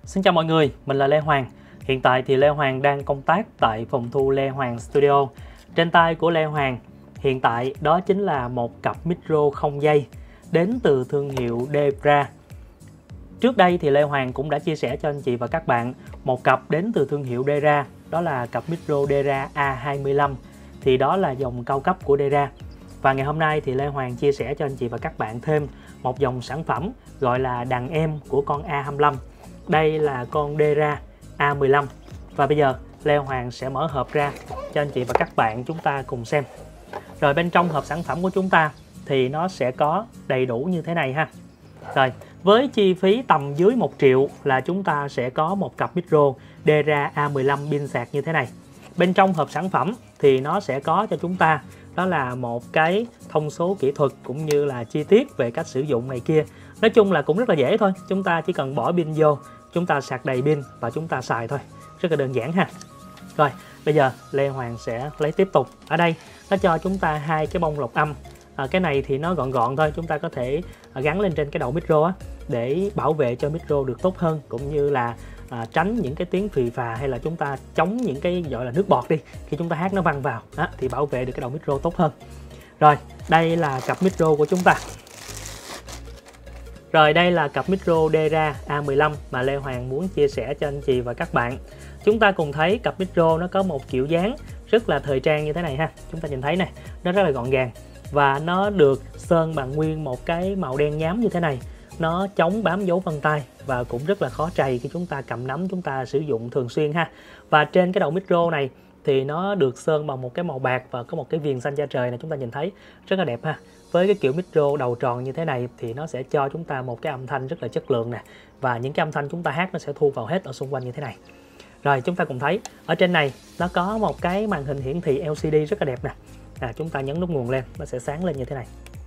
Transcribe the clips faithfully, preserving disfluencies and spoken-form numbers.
Xin chào mọi người, mình là Lê Hoàng. Hiện tại thì Lê Hoàng đang công tác tại phòng thu Lê Hoàng Studio. Trên tay của Lê Hoàng hiện tại đó chính là một cặp micro không dây đến từ thương hiệu Debra. Trước đây thì Lê Hoàng cũng đã chia sẻ cho anh chị và các bạn một cặp đến từ thương hiệu Debra, đó là cặp micro Debra A hai mươi lăm. Thì đó là dòng cao cấp của Debra. Và ngày hôm nay thì Lê Hoàng chia sẻ cho anh chị và các bạn thêm một dòng sản phẩm gọi là đàn em của con A hai mươi lăm. Đây là con Debra A mười lăm. Và bây giờ Lê Hoàng sẽ mở hộp ra cho anh chị và các bạn chúng ta cùng xem. Rồi bên trong hộp sản phẩm của chúng ta thì nó sẽ có đầy đủ như thế này ha. Rồi với chi phí tầm dưới một triệu là chúng ta sẽ có một cặp micro Debra A mười lăm pin sạc như thế này. Bên trong hộp sản phẩm thì nó sẽ có cho chúng ta đó là một cái thông số kỹ thuật cũng như là chi tiết về cách sử dụng này kia. Nói chung là cũng rất là dễ thôi. Chúng ta chỉ cần bỏ pin vô, chúng ta sạc đầy pin và chúng ta xài thôi. Rất là đơn giản ha. Rồi bây giờ Lê Hoàng sẽ lấy tiếp tục. Ở đây nó cho chúng ta hai cái bông lọc âm. À, cái này thì nó gọn gọn thôi. Chúng ta có thể gắn lên trên cái đầu micro á, để bảo vệ cho micro được tốt hơn, cũng như là à, tránh những cái tiếng phì phà hay là chúng ta chống những cái gọi là nước bọt đi, khi chúng ta hát nó văng vào á, thì bảo vệ được cái đầu micro tốt hơn. Rồi đây là cặp micro của chúng ta. Rồi đây là cặp micro Debra A mười lăm mà Lê Hoàng muốn chia sẻ cho anh chị và các bạn. Chúng ta cùng thấy cặp micro nó có một kiểu dáng rất là thời trang như thế này ha. Chúng ta nhìn thấy này, nó rất là gọn gàng và nó được sơn bằng nguyên một cái màu đen nhám như thế này. Nó chống bám dấu vân tay và cũng rất là khó trầy khi chúng ta cầm nắm, chúng ta sử dụng thường xuyên ha. Và trên cái đầu micro này thì nó được sơn bằng một cái màu bạc và có một cái viền xanh da trời này, chúng ta nhìn thấy rất là đẹp ha. Với cái kiểu micro đầu tròn như thế này thì nó sẽ cho chúng ta một cái âm thanh rất là chất lượng nè. Và những cái âm thanh chúng ta hát nó sẽ thu vào hết ở xung quanh như thế này. Rồi chúng ta cùng thấy ở trên này nó có một cái màn hình hiển thị L C D rất là đẹp nè. À, chúng ta nhấn nút nguồn lên, nó sẽ sáng lên như thế này.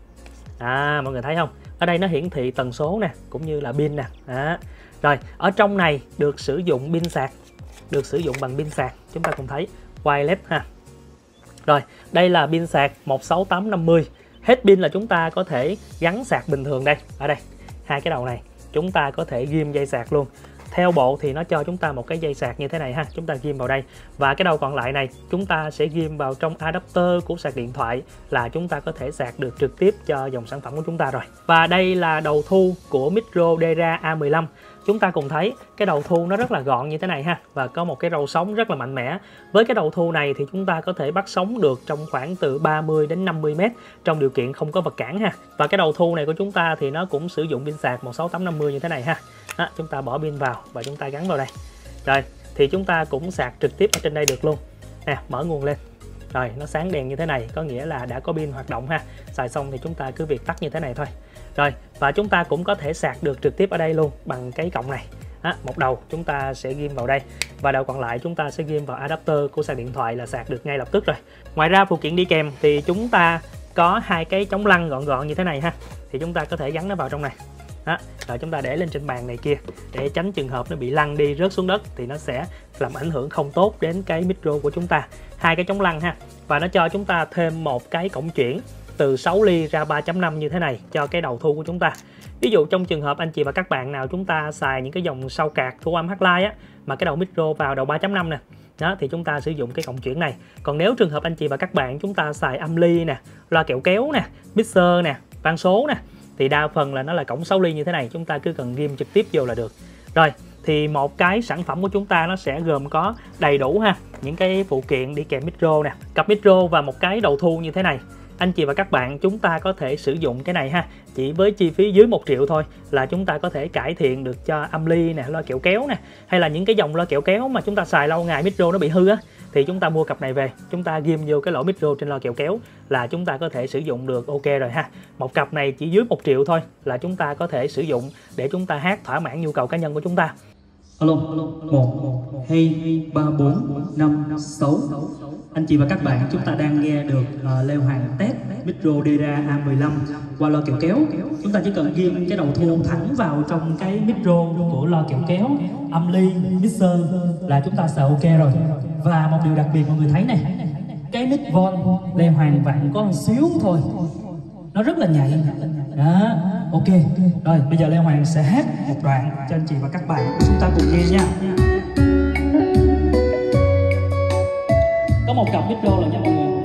À, mọi người thấy không? Ở đây nó hiển thị tần số nè, cũng như là pin nè. À. Rồi, ở trong này được sử dụng pin sạc, được sử dụng bằng pin sạc. Chúng ta cùng thấy wireless ha. Rồi, đây là pin sạc một sáu tám năm mươi. Hết pin là chúng ta có thể gắn sạc bình thường đây. Ở đây, hai cái đầu này chúng ta có thể ghim dây sạc luôn. Theo bộ thì nó cho chúng ta một cái dây sạc như thế này ha, chúng ta ghim vào đây. Và cái đầu còn lại này chúng ta sẽ ghim vào trong adapter của sạc điện thoại, là chúng ta có thể sạc được trực tiếp cho dòng sản phẩm của chúng ta rồi. Và đây là đầu thu của micro Debra A mười lăm. Chúng ta cùng thấy cái đầu thu nó rất là gọn như thế này ha, và có một cái râu sóng rất là mạnh mẽ. Với cái đầu thu này thì chúng ta có thể bắt sóng được trong khoảng từ ba mươi đến năm mươi mét trong điều kiện không có vật cản ha. Và cái đầu thu này của chúng ta thì nó cũng sử dụng pin sạc một sáu tám năm mươi như thế này ha. Đó, chúng ta bỏ pin vào và chúng ta gắn vào đây. Rồi thì chúng ta cũng sạc trực tiếp ở trên đây được luôn nè. Mở nguồn lên, rồi nó sáng đèn như thế này, có nghĩa là đã có pin hoạt động ha. Xài xong thì chúng ta cứ việc tắt như thế này thôi. Rồi và chúng ta cũng có thể sạc được trực tiếp ở đây luôn bằng cái cổng này. Đó, một đầu chúng ta sẽ ghim vào đây và đầu còn lại chúng ta sẽ ghim vào adapter của sạc điện thoại là sạc được ngay lập tức rồi. Ngoài ra phụ kiện đi kèm thì chúng ta có hai cái chống lăn gọn gọn như thế này ha, thì chúng ta có thể gắn nó vào trong này. Đó, rồi chúng ta để lên trên bàn này kia để tránh trường hợp nó bị lăn đi rớt xuống đất thì nó sẽ làm ảnh hưởng không tốt đến cái micro của chúng ta. Hai cái chống lăn ha, và nó cho chúng ta thêm một cái cổng chuyển từ sáu ly ra ba chấm năm như thế này cho cái đầu thu của chúng ta. Ví dụ trong trường hợp anh chị và các bạn nào chúng ta xài những cái dòng sau card thu âm H-Line á, mà cái đầu micro vào đầu ba chấm năm nè, đó thì chúng ta sử dụng cái cổng chuyển này. Còn nếu trường hợp anh chị và các bạn chúng ta xài âm ly nè, loa kẹo kéo nè, mixer nè, van số nè, thì đa phần là nó là cổng sáu ly như thế này, chúng ta cứ cần ghim trực tiếp vô là được. Rồi thì một cái sản phẩm của chúng ta nó sẽ gồm có đầy đủ ha, những cái phụ kiện đi kèm micro nè, cặp micro và một cái đầu thu như thế này. Anh chị và các bạn chúng ta có thể sử dụng cái này ha, chỉ với chi phí dưới một triệu thôi là chúng ta có thể cải thiện được cho âm ly nè, loa kẹo kéo nè, hay là những cái dòng loa kẹo kéo mà chúng ta xài lâu ngày micro nó bị hư á, thì chúng ta mua cặp này về, chúng ta ghim vô cái lỗ micro trên loa kẹo kéo là chúng ta có thể sử dụng được ok rồi ha. Một cặp này chỉ dưới một triệu thôi là chúng ta có thể sử dụng để chúng ta hát thỏa mãn nhu cầu cá nhân của chúng ta. Alo, một, hai, ba, bốn, năm, sáu. Anh chị và các bạn chúng ta đang nghe được uh, Lê Hoàng test micro Debra A mười lăm qua loa kẹo kéo. Chúng ta chỉ cần ghim cái đầu thu thẳng vào trong cái micro của loa kẹo kéo, âm ly, mixer là chúng ta sẽ ok rồi. Và một điều đặc biệt mọi người thấy này, cái mic von Lê Hoàng vặn có một xíu thôi, nó rất là nhạy. Đó, Ok, rồi bây giờ Lê Hoàng sẽ hát một đoạn cho anh chị và các bạn chúng ta cùng nghe nha. Có một cặp micro rồi nha mọi người.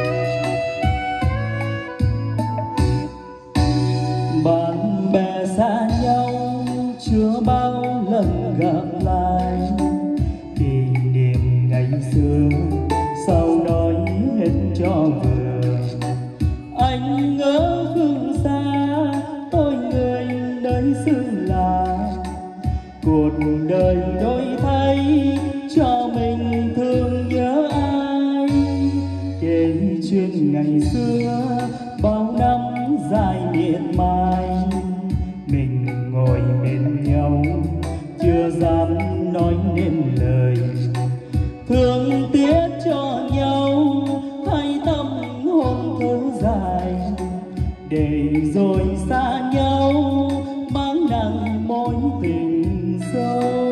Bạn bè xa nhau chưa bao lần gặp lại, kỷ niệm ngày xưa sao nói hết cho vừa. Anh ở phương xa, tôi người nơi xứ lạ, cuộc đời đổi thay cho mình thương nhớ ai. Kể chuyện ngày xưa bao năm dài miệt mài, mình ngồi bên nhau chưa dám nói nên lời, thương tiếc cho nhau hai tâm hôn thở dài, để rồi xa nhau mang nặng mối tình sâu.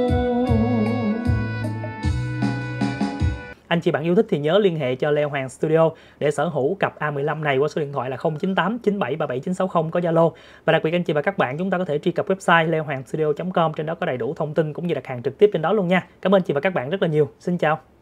Anh chị bạn yêu thích thì nhớ liên hệ cho Lê Hoàng Studio để sở hữu cặp A mười lăm này qua số điện thoại là không chín tám chín bảy ba bảy chín sáu không có Zalo. Và đặc biệt anh chị và các bạn, chúng ta có thể truy cập website lê hoàng studio chấm com, trên đó có đầy đủ thông tin cũng như đặt hàng trực tiếp trên đó luôn nha. Cảm ơn chị và các bạn rất là nhiều. Xin chào.